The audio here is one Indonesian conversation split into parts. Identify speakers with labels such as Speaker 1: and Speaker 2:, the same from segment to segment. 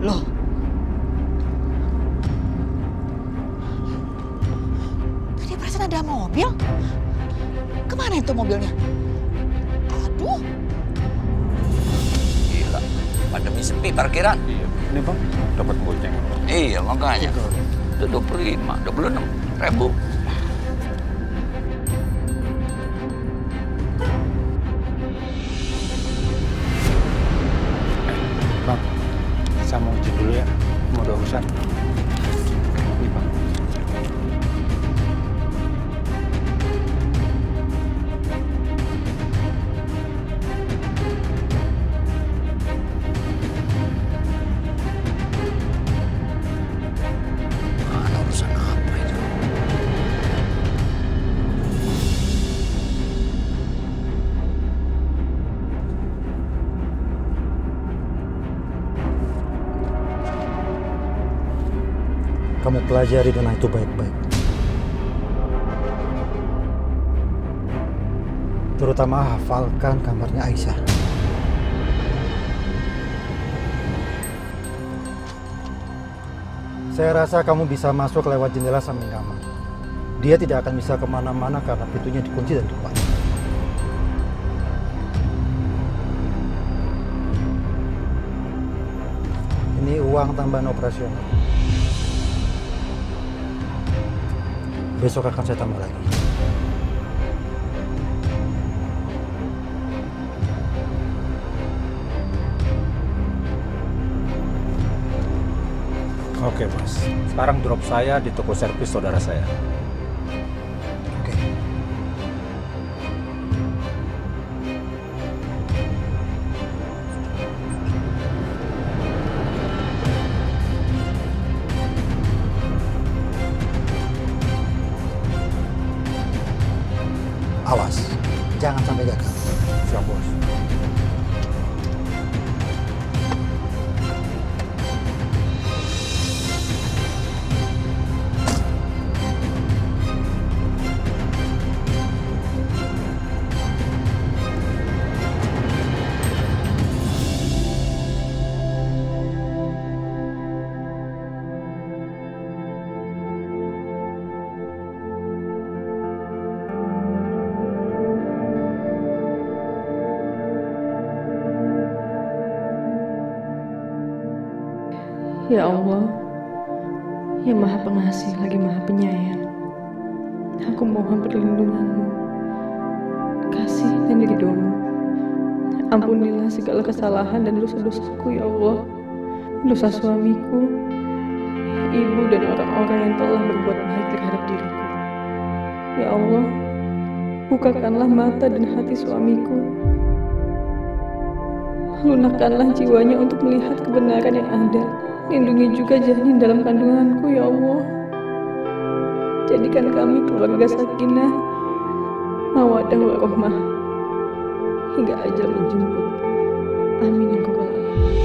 Speaker 1: Loh. Tadi perasaan ada mobil. Kemana itu mobilnya? Aduh.
Speaker 2: Gila, pandemi sepi parkiran.
Speaker 3: Iya, ini bang, dapat goceng.
Speaker 2: Iya, makanya. Itu 26.000.
Speaker 3: Bang, saya mau izin dulu ya, mau ada urusan. Ini bang.
Speaker 2: Mana urusan apa itu?
Speaker 4: Kamu pelajari dona itu baik-baik. Terutama hafalkan kamarnya Aisyah. Saya rasa kamu bisa masuk lewat jendela samping kamar. Dia tidak akan bisa kemana-mana karena pintunya dikunci dari depan. Ini uang tambahan operasional. Besok akan saya tambah lagi.
Speaker 3: Oke bos, sekarang drop saya di toko servis saudara saya.
Speaker 4: Oke. Awas, jangan sampai gagal.
Speaker 3: Siap bos.
Speaker 5: Ya Allah, yang Maha Pengasih lagi Maha Penyayang, aku mohon perlindungan-Mu, kasih dan ridho-Mu. Ampunilah segala kesalahan dan dosa-dosaku, ya Allah, dosa suamiku, ibu dan orang-orang yang telah berbuat baik terhadap diriku. Ya Allah, bukakanlah mata dan hati suamiku, lunakkanlah jiwanya untuk melihat kebenaran yang ada. Lindungi juga janin dalam kandunganku, ya Allah. Jadikan kami keluarga sakinah, mawaddah warahmah hingga ajal menjemput. Amin ya rabbal alamin.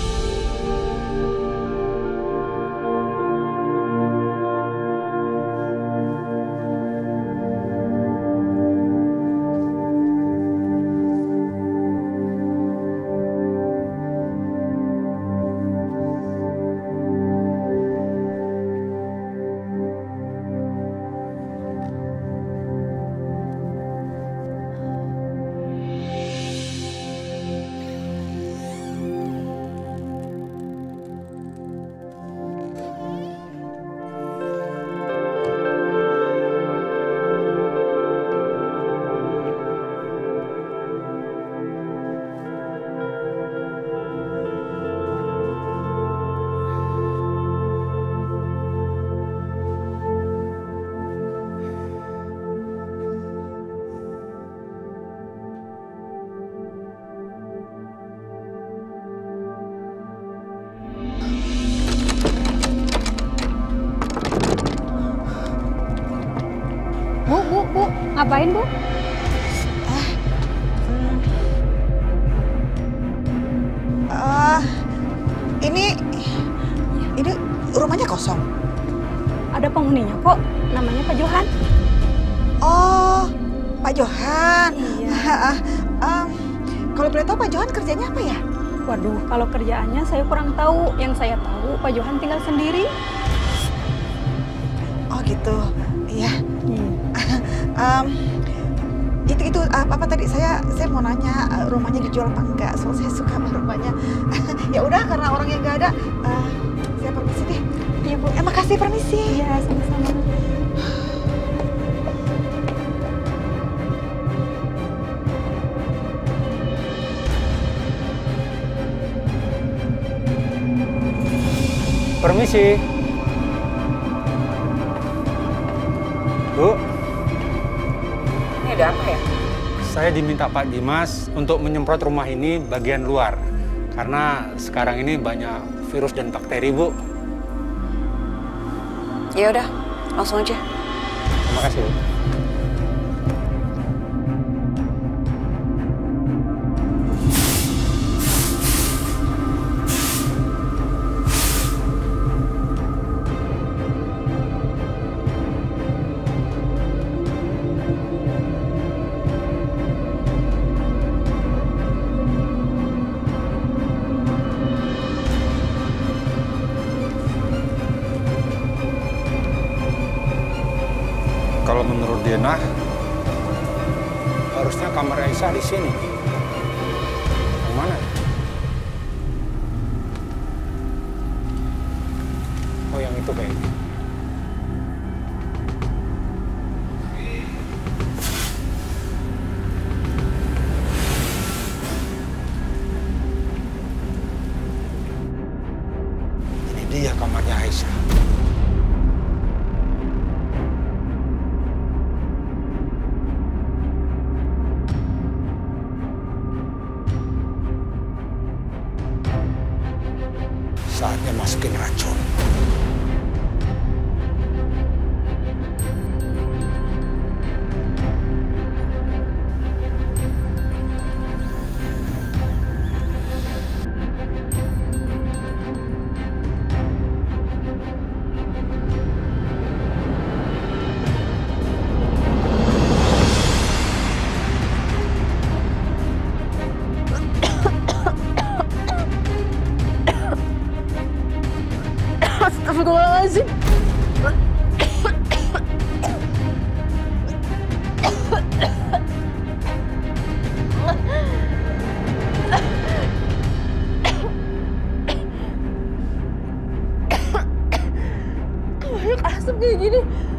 Speaker 6: Bu, ngapain Bu?
Speaker 1: Ini rumahnya kosong.
Speaker 6: Ada penghuninya kok, namanya Pak Johan.
Speaker 1: Oh, Pak Johan.
Speaker 6: Iya.
Speaker 1: Kalau boleh tahu Pak Johan kerjanya apa ya?
Speaker 6: Waduh, kalau kerjaannya saya kurang tahu. Yang saya tahu Pak Johan tinggal sendiri.
Speaker 1: Oh gitu, iya. Itu apa tadi saya mau nanya rumahnya dijual apa enggak? Soalnya saya suka sama rumahnya. Ya udah karena orangnya nggak ada, saya permisi deh.
Speaker 6: Iya Bu.
Speaker 1: Makasih, permisi.
Speaker 6: Iya, sama-sama.
Speaker 3: Permisi. Bu,
Speaker 1: Ini ada apa ya?
Speaker 3: saya diminta Pak Dimas untuk menyemprot rumah ini bagian luar. Karena sekarang ini banyak virus dan bakteri, Bu.
Speaker 7: Ya udah, langsung aja.
Speaker 3: Terima kasih, Bu. Kalau menurut Denah, harusnya kamar Aisyah di sini. Yang mana? Oh, yang itu kayaknya. Ini dia kamarnya Aisyah. Saatnya masukin racun.
Speaker 5: Astagfirullahaladzim. Banyak asap kayak gini.